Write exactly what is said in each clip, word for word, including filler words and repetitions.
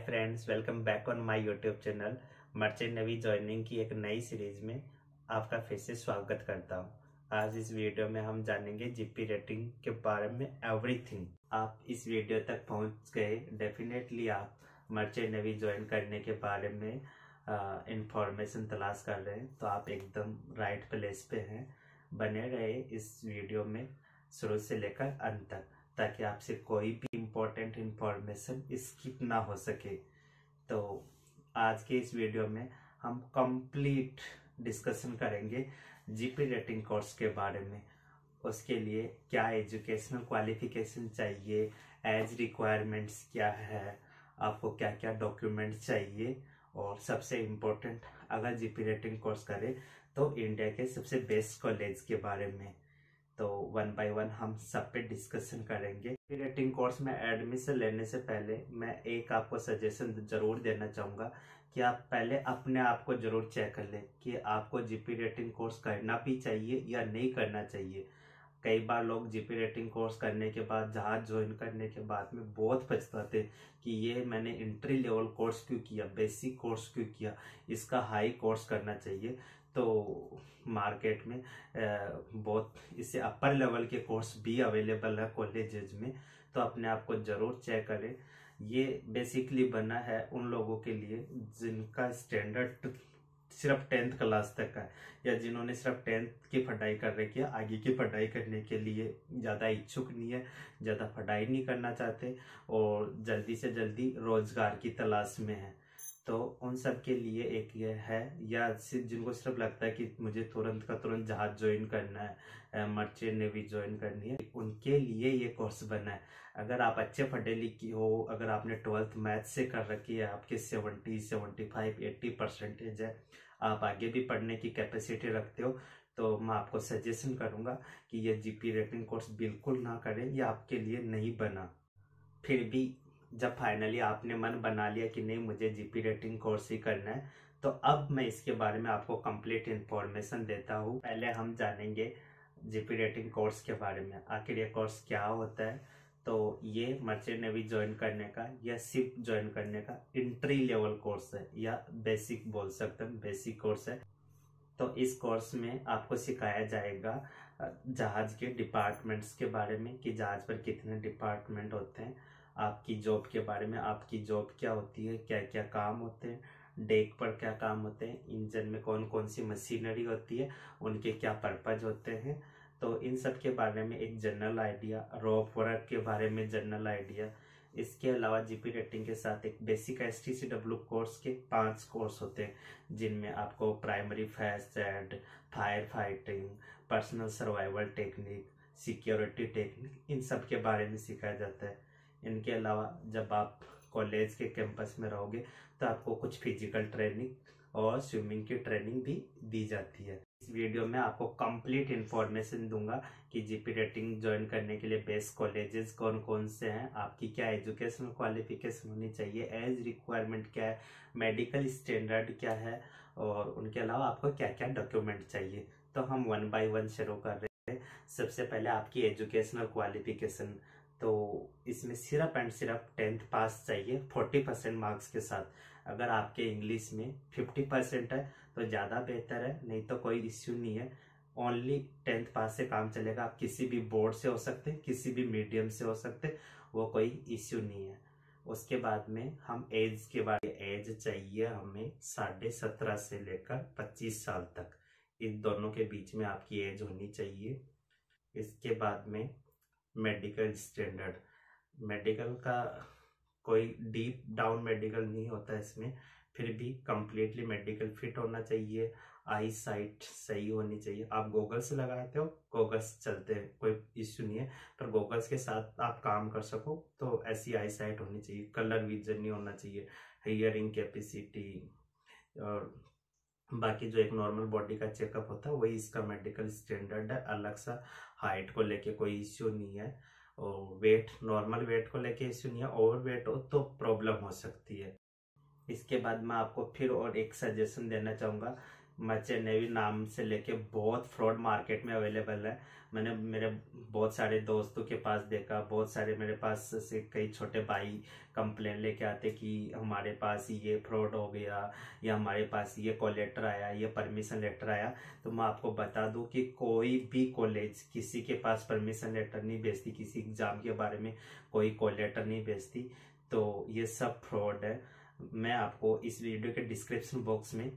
Friends, welcome back on my YouTube channel. Merchant navy joining की एक नई series में आपका फिर से स्वागत करता हूं। आज इस वीडियो में हम जानेंगे जीपी रेटिंग के बारे में एवरीथिंग। आप इस वीडियो तक पहुंच गए, डेफिनेटली आप मर्चेंट नेवी ज्वाइन करने के बारे में इंफॉर्मेशन तलाश कर रहे हैं, तो आप एकदम राइट प्लेस पे हैं। बने रहे इस वीडियो में शुरू से लेकर अंत तक, ताकि आपसे कोई भी इम्पोर्टेंट इंफॉर्मेशन स्किप ना हो सके। तो आज के इस वीडियो में हम कंप्लीट डिस्कशन करेंगे जीपी रेटिंग कोर्स के बारे में। उसके लिए क्या एजुकेशनल क्वालिफिकेशन चाहिए, एज रिक्वायरमेंट्स क्या है, आपको क्या क्या डॉक्यूमेंट्स चाहिए, और सबसे इम्पोर्टेंट, अगर जीपी रेटिंग कोर्स करें तो इंडिया के सबसे बेस्ट कॉलेज के बारे में। तो वन बाय वन हम सब पे डिस्कशन करेंगे। रेटिंग कोर्स में एडमिशन लेने से पहले मैं एक आपको सजेशन जरूर देना चाहूँगा कि आप पहले अपने आप को जरूर चेक कर लें कि आपको जीपी रेटिंग कोर्स करना भी चाहिए या नहीं करना चाहिए। कई बार लोग जीपी रेटिंग कोर्स करने के बाद, जहाज ज्वाइन करने के बाद में बहुत पछताते कि ये मैंने इंट्री लेवल कोर्स क्यों किया, बेसिक कोर्स क्यों किया, इसका हाई कोर्स करना चाहिए। तो मार्केट में बहुत इससे अपर लेवल के कोर्स भी अवेलेबल है कॉलेजेस में, तो अपने आप को जरूर चेक करें। ये बेसिकली बना है उन लोगों के लिए जिनका स्टैंडर्ड सिर्फ टेंथ क्लास तक का है, या जिन्होंने सिर्फ टेंथ की पढ़ाई कर रखी है, आगे की पढ़ाई करने के लिए ज़्यादा इच्छुक नहीं है, ज़्यादा पढ़ाई नहीं करना चाहते और जल्दी से जल्दी रोजगार की तलाश में है। तो उन सब के लिए एक ये है, या सिर्फ जिनको सिर्फ लगता है कि मुझे तुरंत का तुरंत जहाज ज्वाइन करना है, मर्चेंट नेवी ज्वाइन करनी है, उनके लिए ये कोर्स बना है। अगर आप अच्छे पढ़े लिखे हो, अगर आपने ट्वेल्थ मैथ से कर रखी है, आपके seventy seventy five eighty percentage है, आप आगे भी पढ़ने की कैपेसिटी रखते हो, तो मैं आपको सजेशन करूंगा कि ये जीपी रेटिंग कोर्स बिल्कुल ना करें, ये आपके लिए नहीं बना। फिर भी जब फाइनली आपने मन बना लिया कि नहीं मुझे जीपी रेटिंग कोर्स ही करना है, तो अब मैं इसके बारे में आपको कंप्लीट इंफॉर्मेशन देता हूँ। पहले हम जानेंगे जीपी रेटिंग कोर्स के बारे में, आखिर ये कोर्स क्या होता है। तो ये मर्चेंट नेवी ज्वाइन करने का या शिप ज्वाइन करने का इंट्री लेवल कोर्स है, या बेसिक बोल सकते हैं, बेसिक कोर्स है। तो इस कोर्स में आपको सिखाया जाएगा जहाज के डिपार्टमेंट्स के बारे में, कि जहाज पर कितने डिपार्टमेंट होते हैं, आपकी जॉब के बारे में, आपकी जॉब क्या होती है, क्या क्या काम होते हैं, डेक पर क्या काम होते हैं, इंजन में कौन कौन सी मशीनरी होती है, उनके क्या पर्पज होते हैं। तो इन सब के बारे में एक जनरल आइडिया, रोप वर्क के बारे में जनरल आइडिया। इसके अलावा जीपी रेटिंग के साथ एक basic S T C W course के पांच कोर्स होते हैं, जिनमें आपको primary first aid, fire fighting, personal survival technique, security technique, इन सब के बारे में सिखाया जाता है। इनके अलावा जब आप कॉलेज के कैंपस में रहोगे तो आपको कुछ फिजिकल ट्रेनिंग और स्विमिंग की ट्रेनिंग भी दी जाती है। इस वीडियो में आपको कंप्लीट इंफॉर्मेशन दूंगा कि जीपी रेटिंग ज्वाइन करने के लिए बेस्ट कॉलेजेस कौन कौन से हैं, आपकी क्या एजुकेशनल क्वालिफिकेशन होनी चाहिए, एज रिक्वायरमेंट क्या है, मेडिकल स्टैंडर्ड क्या है, और उनके अलावा आपको क्या क्या डॉक्यूमेंट चाहिए। तो हम वन बाय वन शुरू कर रहे हैं। सबसे पहले आपकी एजुकेशनल क्वालिफिकेशन। तो इसमें सिर्फ एंड सिर्फ टेंथ पास चाहिए फोर्टी परसेंट मार्क्स के साथ। अगर आपके इंग्लिश में फिफ्टी परसेंट है तो ज़्यादा बेहतर है, नहीं तो कोई इश्यू नहीं है। ओनली टेंथ पास से काम चलेगा। आप किसी भी बोर्ड से हो सकते हैं, किसी भी मीडियम से हो सकते हैं, वो कोई इश्यू नहीं है। उसके बाद में हम एज के बारे में, एज चाहिए हमें साढ़े सत्रह से लेकर पच्चीस साल तक, इन दोनों के बीच में आपकी एज होनी चाहिए। इसके बाद में मेडिकल स्टैंडर्ड, मेडिकल का कोई डीप डाउन मेडिकल नहीं होता इसमें, फिर भी कंप्लीटली मेडिकल फिट होना चाहिए। आई साइट सही होनी चाहिए। आप गॉगल्स लगाते हो, गॉगल्स चलते हैं, कोई इश्यू नहीं है, पर गॉगल्स के साथ आप काम कर सको तो ऐसी आई साइट होनी चाहिए। कलर विजन नहीं होना चाहिए। हियरिंग कैपेसिटी, और बाकी जो एक नॉर्मल बॉडी का चेकअप होता है वही इसका मेडिकल स्टैंडर्ड है। अलग सा हाइट को लेके कोई इश्यू नहीं है, और वेट, नॉर्मल वेट को लेके इश्यू नहीं है। ओवर वेट हो तो प्रॉब्लम हो सकती है। इसके बाद मैं आपको फिर और एक सजेशन देना चाहूँगा मर्चेंट नेवी नाम से लेके बहुत फ्रॉड मार्केट में अवेलेबल है। मैंने मेरे बहुत सारे दोस्तों के पास देखा, बहुत सारे मेरे पास से कई छोटे भाई कंप्लेन लेके आते कि हमारे पास ये फ्रॉड हो गया या हमारे पास ये कॉल लेटर आया, ये परमिशन लेटर आया। तो मैं आपको बता दूं कि कोई भी कॉलेज किसी के पास परमिशन लेटर नहीं भेजती, किसी एग्जाम के बारे में कोई कॉल लेटर नहीं भेजती। तो ये सब फ्रॉड है। मैं आपको इस वीडियो के डिस्क्रिप्शन बॉक्स में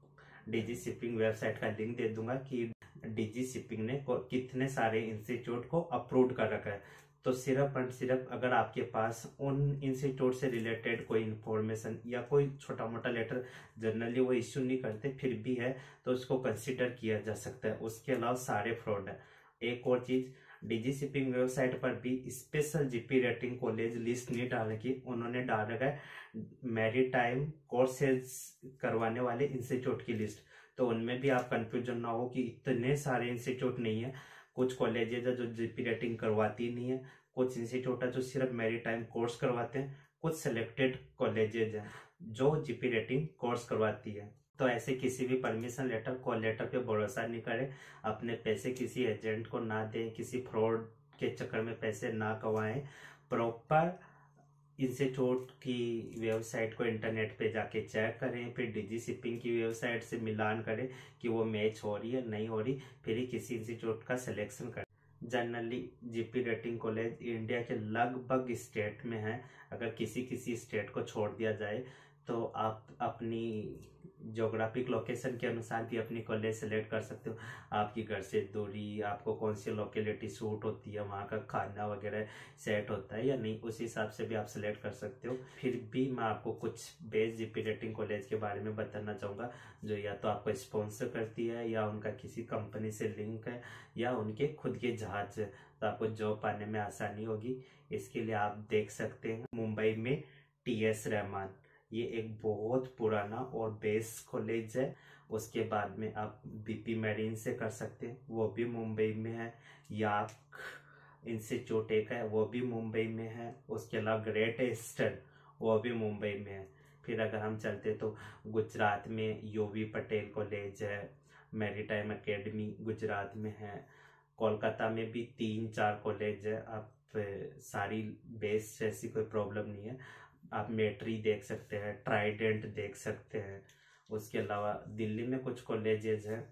डीजी शिपिंग वेबसाइट का लिंक दे दूंगा कि डीजी शिपिंग ने कितने सारे इंस्टीट्यूट को अप्रूव कर रखा है। तो सिर्फ एंड सिर्फ अगर आपके पास उन इंस्टीट्यूट से रिलेटेड कोई इंफॉर्मेशन या कोई छोटा मोटा लेटर, जनरली वो इश्यू नहीं करते, फिर भी है तो उसको कंसिडर किया जा सकता है। उसके अलावा सारे फ्रॉड है। एक और चीज, डीजी शिपिंग वेबसाइट पर भी special GP rating college list नहीं डाल रखी, उन्होंने डाल रखा है मैरीटाइम कोर्सेज करवाने वाले इंस्टीट्यूट की लिस्ट। तो उनमें भी आप कंफ्यूजन ना हो कि इतने सारे इंस्टीट्यूट नहीं है। कुछ कॉलेजेज है जो जीपी रेटिंग करवाती नहीं है, कुछ इंस्टीट्यूट है जो सिर्फ मैरीटाइम कोर्स करवाते हैं, कुछ सिलेक्टेड कॉलेजेज है जो जीपी रेटिंग कोर्स करवाती है। तो ऐसे किसी भी परमिशन लेटर कॉल लेटर पे भरोसा नहीं करें, अपने पैसे किसी एजेंट को ना दें, किसी फ्रॉड के चक्कर में पैसे ना कमाएं। प्रॉपर इंस्टीट्यूट की वेबसाइट को इंटरनेट पे जाके चेक करें, फिर डीजी शिपिंग की वेबसाइट से मिलान करें कि वो मैच हो रही है नहीं हो रही, फिर ही किसी इंस्टीट्यूट का सिलेक्शन करें। Generally GP rating college India के लगभग स्टेट में है। अगर किसी किसी स्टेट को छोड़ दिया जाए तो आप अपनी ज्योग्राफिक लोकेशन के अनुसार भी अपनी कॉलेज सेलेक्ट कर सकते हो। आपकी घर से दूरी, आपको कौन सी लोकेलिटी सूट होती है, वहाँ का खाना वगैरह सेट होता है या नहीं, उस हिसाब से भी आप सेलेक्ट कर सकते हो। फिर भी मैं आपको कुछ बेस्ट जीपी रेटिंग कॉलेज के बारे में बताना चाहूँगा जो या तो आपको स्पॉन्सर करती है या उनका किसी कंपनी से लिंक है या उनके खुद के जहाज है, तो आपको जॉब पाने में आसानी होगी। इसके लिए आप देख सकते हैं मुंबई में टी एस रहमान, ये एक बहुत पुराना और बेस्ट कॉलेज है। उसके बाद में आप बीपी मेरिन से कर सकते हैं, वो भी मुंबई में है। याक इंस्टीट्यूट एक है, वो भी मुंबई में है। उसके अलावा ग्रेट ईस्टर्न, वो भी मुंबई में है। फिर अगर हम चलते तो गुजरात में यूवी पटेल कॉलेज है, मैरीटाइम एकेडमी गुजरात में है। कोलकाता में भी तीन चार कॉलेज है, आप सारी बेस्ट ऐसी कोई प्रॉब्लम नहीं है। आप मेट्री देख सकते हैं, ट्राइडेंट देख सकते हैं। उसके अलावा दिल्ली में कुछ कॉलेजेस हैं,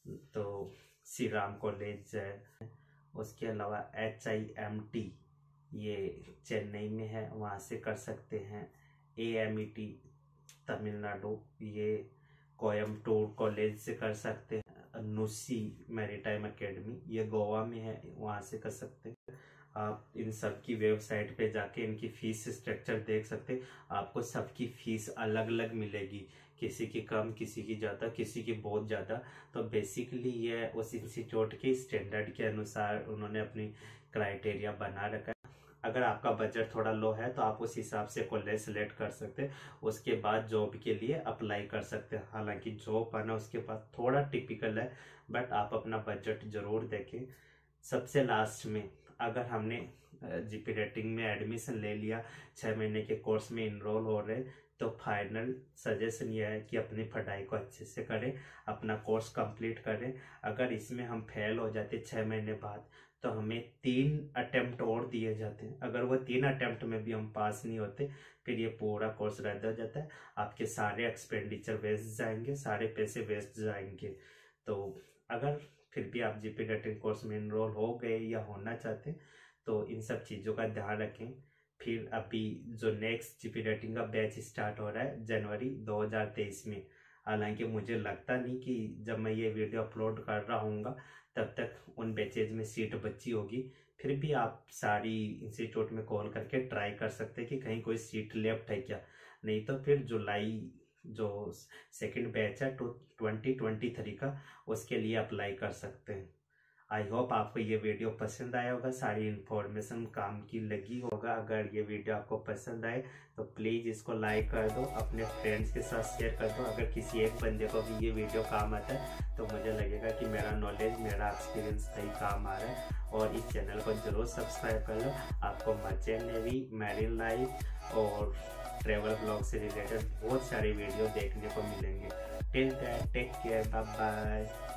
तो श्री राम कॉलेज है। उसके अलावा एच आई एम टी ये चेन्नई में है, वहाँ से कर सकते हैं। A M E T Tamil Nadu, ये कोयम्बटूर कॉलेज से कर सकते हैं। नुसी मैरीटाइम एकेडमी ये गोवा में है, वहाँ से कर सकते हैं। आप इन सब की वेबसाइट पे जाके इनकी फीस स्ट्रक्चर देख सकते हैं। आपको सबकी फीस अलग अलग मिलेगी, किसी की कम, किसी की ज़्यादा, किसी की बहुत ज़्यादा। तो बेसिकली ये उस इंस्टीट्यूट के स्टैंडर्ड के अनुसार उन्होंने अपनी क्राइटेरिया बना रखा है। अगर आपका बजट थोड़ा लो है तो आप उस हिसाब से कॉलेज सेलेक्ट कर सकते हैं, उसके बाद जॉब के लिए अप्लाई कर सकते हैं। हालांकि जॉब पाना उसके पास थोड़ा टिपिकल है, बट आप अपना बजट जरूर देखें। सबसे लास्ट में अगर हमने जीपी रेटिंग में एडमिशन ले लिया, छः महीने के कोर्स में इनरोल हो रहे, तो फाइनल सजेशन यह है कि अपनी पढ़ाई को अच्छे से करें, अपना कोर्स कंप्लीट करें। अगर इसमें हम फेल हो जाते छः महीने बाद तो हमें तीन अटेम्प्ट और दिए जाते हैं। अगर वो तीन अटेम्प्ट में भी हम पास नहीं होते फिर ये पूरा कोर्स रद्द हो जाता है, आपके सारे एक्सपेंडिचर वेस्ट जाएंगे, सारे पैसे वेस्ट जाएंगे। तो अगर फिर भी आप जीपी रेटिंग कोर्स में इनरोल हो गए या होना चाहते हैं तो इन सब चीज़ों का ध्यान रखें। फिर अभी जो नेक्स्ट जीपी रेटिंग का बैच स्टार्ट हो रहा है जनवरी दो हज़ार तेईस में, हालांकि मुझे लगता नहीं कि जब मैं ये वीडियो अपलोड कर रहा हूँगा तब तक उन बैचेज में सीट बची होगी। फिर भी आप सारी इंस्टीट्यूट में कॉल करके ट्राई कर सकते हैं कि कहीं कोई सीट लेफ्ट है क्या, नहीं तो फिर जुलाई जो सेकंड बैच है टू ट्वेंटी ट्वेंटी थ्री का, उसके लिए अप्लाई कर सकते हैं। आई होप आपको ये वीडियो पसंद आया होगा, सारी इन्फॉर्मेशन काम की लगी होगा। अगर ये वीडियो आपको पसंद आए तो प्लीज़ इसको लाइक कर दो, अपने फ्रेंड्स के साथ शेयर कर दो। अगर किसी एक बंदे को भी ये वीडियो काम आता है तो मुझे लगेगा कि मेरा नॉलेज, मेरा एक्सपीरियंस सही काम आ रहा है। और इस चैनल को जरूर सब्सक्राइब कर लो, आपको मर्चेंट नेवी, मैरीन लाइफ और ट्रेवल ब्लॉग से रिलेटेड बहुत सारी वीडियो देखने को मिलेंगे। Till that take care, bye bye.